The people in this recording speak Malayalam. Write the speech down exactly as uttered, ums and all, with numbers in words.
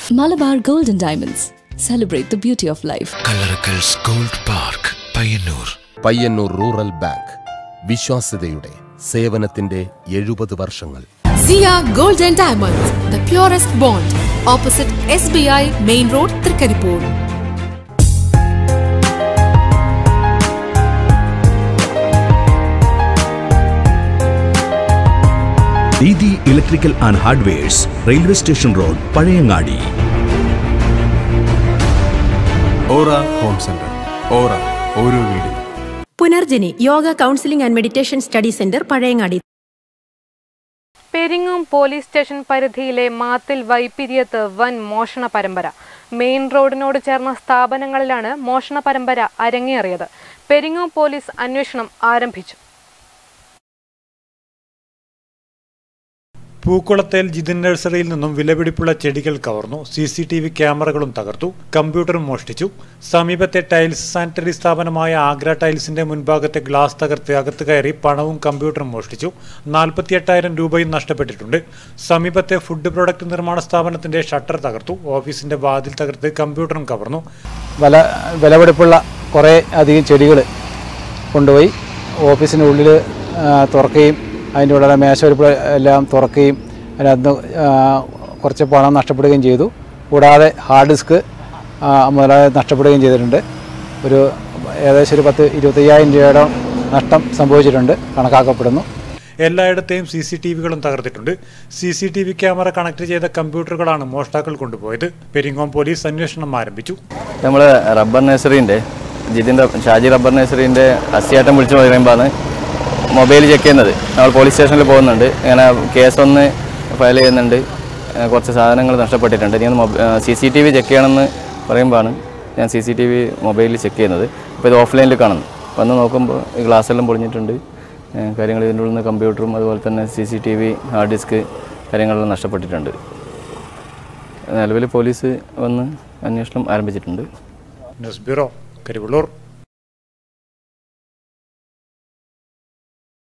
Malabar Gold and Diamonds. Celebrate the beauty of life. Kalarakal's Gold Park, Payyanur. Payyanur Rural Bank. Vishwasatayude Sevanathinte seventy varshangal. Zia Gold and Diamonds, the purest bond. Opposite S B I Main Road, Trikkaripur. D D Electrical and Hardwares, Railway Station Road, Payyanur. Aura Home Center. Aura, Oru Veedu. Punarjani Yoga Counseling and Meditation Study Center, Payyanur. Payyanur Police Station പരിധിയിലെ മാത്തിൽ വൈപ്പിരിയത്ത് വൻ മോഷണ പരമ്പര. മെയിൻ റോഡിനോട് ചേർന്ന സ്ഥാപനങ്ങളിലാണ് മോഷണ പരമ്പര അരങ്ങേറിയത്. Payyanur പോലീസ് അന്വേഷണം ആരംഭിച്ചു. പൂക്കുളത്തേൽ ജിതിൻ നഴ്സറിയിൽ നിന്നും വിലപിടിപ്പുള്ള ചെടികൾ കവർന്നു. സി സി ടി വി ക്യാമറകളും തകർത്തു. കമ്പ്യൂട്ടറും മോഷ്ടിച്ചു. സമീപത്തെ ടൈൽസ് സാനിറ്ററി സ്ഥാപനമായ ആഗ്ര ടൈൽസിന്റെ മുൻഭാഗത്തെ ഗ്ലാസ് തകർത്ത് അകത്ത് കയറി പണവും കമ്പ്യൂട്ടറും മോഷ്ടിച്ചു. നാൽപ്പത്തി എട്ടായിരം രൂപയും നഷ്ടപ്പെട്ടിട്ടുണ്ട്. സമീപത്തെ ഫുഡ് പ്രൊഡക്റ്റ് നിർമ്മാണ സ്ഥാപനത്തിന്റെ ഷട്ടർ തകർത്തു. ഓഫീസിന്റെ വാതിൽ തകർത്ത് കമ്പ്യൂട്ടറും കവർന്നു. വില വിലപിടിപ്പുള്ള കുറേ അധികം ചെടികൾ കൊണ്ടുപോയി ഓഫീസിനുള്ളിൽ തുറക്കുകയും അതിൻ്റെ ഉള്ള മേശവരിപ്പ് എല്ലാം തുറക്കുകയും അതിനകത്ത് കുറച്ച് പണം നഷ്ടപ്പെടുകയും ചെയ്തു. കൂടാതെ ഹാർഡ് ഡിസ്ക് മുതലായ നഷ്ടപ്പെടുകയും ചെയ്തിട്ടുണ്ട്. ഒരു ഏകദേശം ഒരു പത്ത് ഇരുപത്തയ്യായിരം രൂപയുടെ നഷ്ടം സംഭവിച്ചിട്ടുണ്ട് കണക്കാക്കപ്പെടുന്നു. എല്ലായിടത്തെയും സി സി ടി വികളും തകർത്തിട്ടുണ്ട്. C C T V camera connect ചെയ്ത കമ്പ്യൂട്ടറുകളാണ് മോഷ്ടാക്കൾ കൊണ്ടുപോയത്. പെരിങ്ങോം പോലീസ് അന്വേഷണം ആരംഭിച്ചു. നമ്മൾ റബ്ബർ നഴ്സറിൻ്റെ ജിതിൻ്റെ ഷാജി റബ്ബർ നഴ്സറിൻ്റെ അസിയാട്ടം വിളിച്ചു പറയുമ്പോഴാണ് മൊബൈൽ ചെക്ക് ചെയ്യുന്നത്. നമ്മൾ പോലീസ് സ്റ്റേഷനിൽ പോകുന്നുണ്ട്. ഇങ്ങനെ കേസ് ഒന്ന് ഫയൽ ചെയ്യുന്നുണ്ട്. കുറച്ച് സാധനങ്ങൾ നഷ്ടപ്പെട്ടിട്ടുണ്ട്. ഞാൻ C C T V check ചെയ്യണമെന്ന് പറയുമ്പോഴാണ് ഞാൻ സി സി ടി വി മൊബൈലിൽ ചെക്ക് ചെയ്യുന്നത്. അപ്പോൾ ഇത് ഓഫ്ലൈനിൽ കാണുന്നു. വന്ന് നോക്കുമ്പോൾ ഈ ഗ്ലാസ് എല്ലാം പൊളിഞ്ഞിട്ടുണ്ട്. കാര്യങ്ങൾ ഇതിൻ്റെ ഉള്ളിൽ നിന്ന് കമ്പ്യൂട്ടറും അതുപോലെ തന്നെ C C T V hard disk കാര്യങ്ങളെല്ലാം നഷ്ടപ്പെട്ടിട്ടുണ്ട്. നിലവിൽ പോലീസ് വന്ന് അന്വേഷണം ആരംഭിച്ചിട്ടുണ്ട്. News bureau, Karivellur.